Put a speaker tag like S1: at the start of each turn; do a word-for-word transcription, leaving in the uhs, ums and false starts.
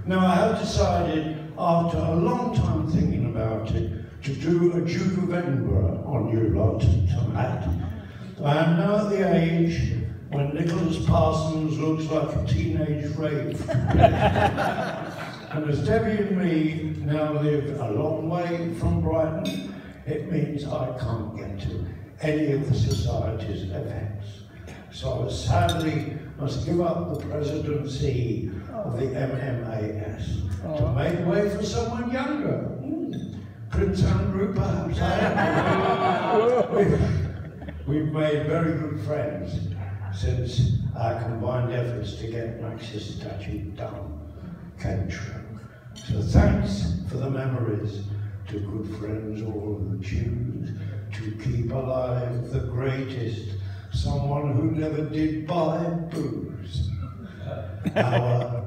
S1: Now, I have decided, after a long time thinking about it, to do a Duke of Edinburgh on you lot tonight. I am now at the age when Nicholas Parsons looks like a teenage rave. And as Debbie and me now live a long way from Brighton, it means I can't get to any of the Society's events. So I sadly must give up the presidency of the M M A S to make way for someone younger. Prince Andrew, perhaps. we've, we've made very good friends since our combined efforts to get Max's statue done came true. So thanks for the memories to good friends all who choose to keep alive the greatest, someone who never did buy booze. Our